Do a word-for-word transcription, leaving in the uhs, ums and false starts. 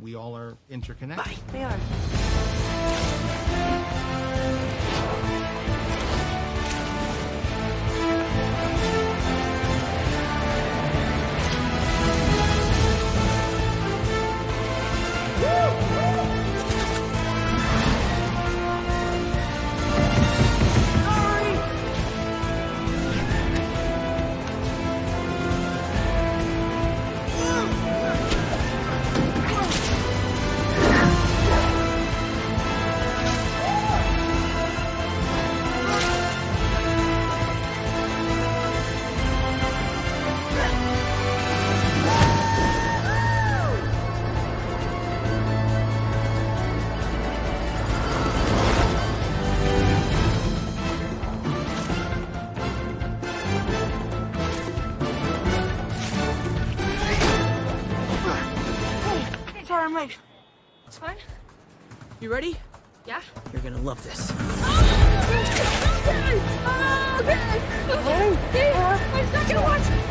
we all are interconnected. Bye. They are. Sorry, I'm late. It's fine. You ready? Yeah? You're gonna love this. Oh, okay! Oh, okay! Okay! Okay! I'm not gonna watch